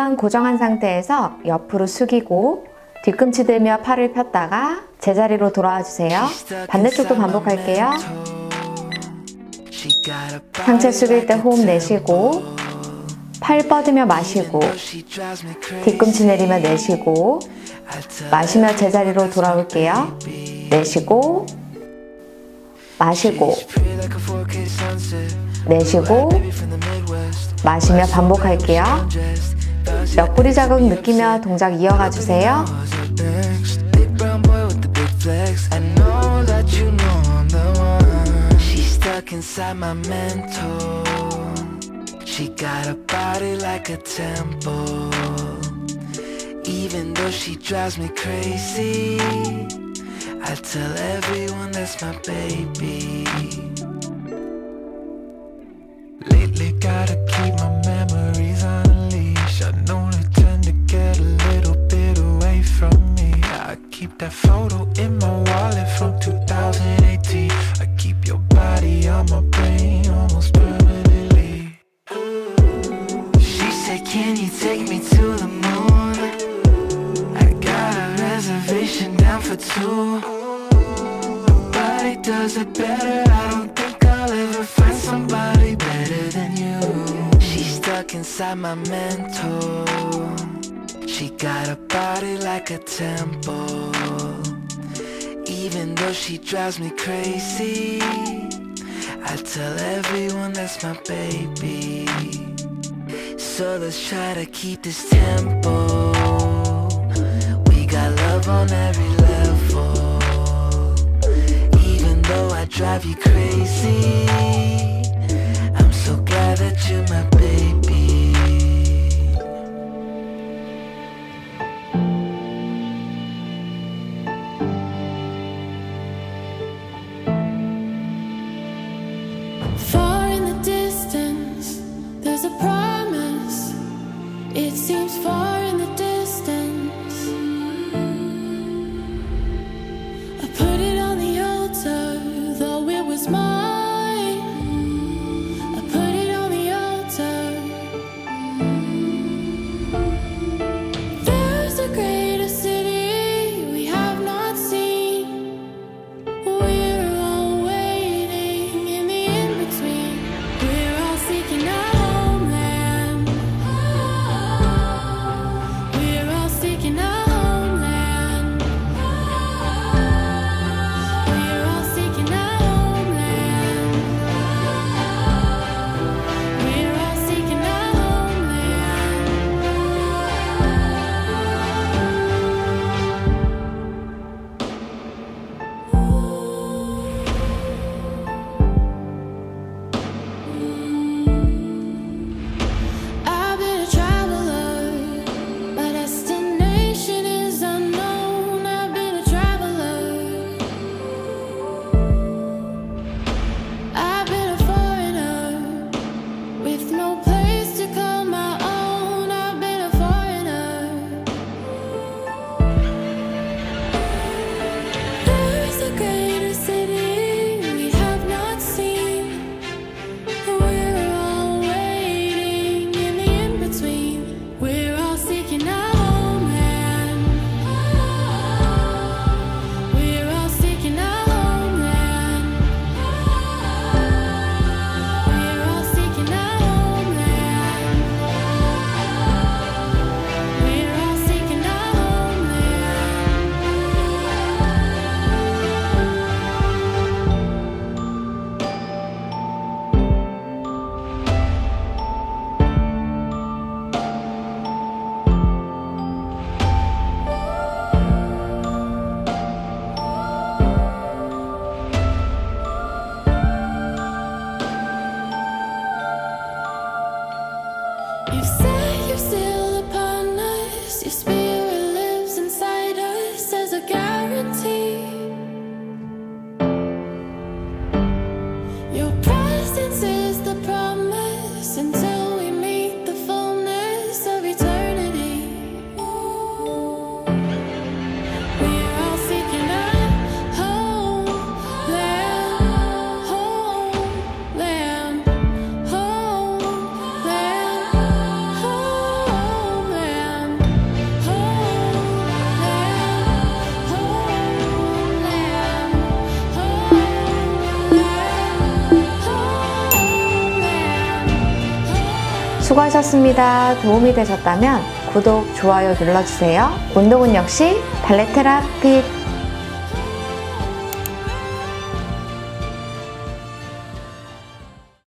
무릎은 고정한 상태에서 옆으로 숙이고 뒤꿈치 들며 팔을 폈다가 제자리로 돌아와 주세요. 반대쪽도 반복할게요. 상체 숙일 때 호흡 내쉬고 팔 뻗으며 마시고 뒤꿈치 내리며 내쉬고 마시며 제자리로 돌아올게요. 내쉬고 마시고 내쉬고 마시며 반복할게요. 옆구리 자극 느끼며 동작 이어가 주세요. She got a body like a temple. Even though she drives me crazy, I tell everyone that's my baby. Lately gotta keep my memories on a leash. I know they tend to get a little bit away from me. I keep that photo in my wallet from 2018. I keep your body on my brain almost permanently. She said, can you take me to the moon? I got a reservation down for two. Nobody does it better. I don't think I'll ever find somebody better than you. She's stuck inside my mental. She got a body like a temple. Even though she drives me crazy, I tell everyone that's my baby. So let's try to keep this tempo. We got love on every level. Even though I drive you crazy, I'm so glad that you're my baby. Far in the distance, there's a promise. It seems far in the distance. I put it on the altar, though it was mine. I put it on the altar. There's a greater city we have not seen. We're all waiting in the in-between. We're all seeking our homeland. We're all seeking our homeland. We're all seeking our homeland. We're all seeking our I've been a traveler, my destination is unknown. I've been a traveler. I've been a foreigner with no place to call my own. I've been a foreigner. There's a greater city we have not seen. We're all waiting in the in-between. We're all seeking our homeland. We're all seeking our homeland. We're all seeking our homeland. We're all seeking our You say you're still upon us. Your spirit lives inside us as a guarantee. Your presence is the promise until we meet the fullness of eternity. We're all seeking our homeland, homeland, homeland, homeland. 수고하셨습니다. 도움이 되셨다면 구독, 좋아요 눌러주세요. 운동은 역시 발레 테라피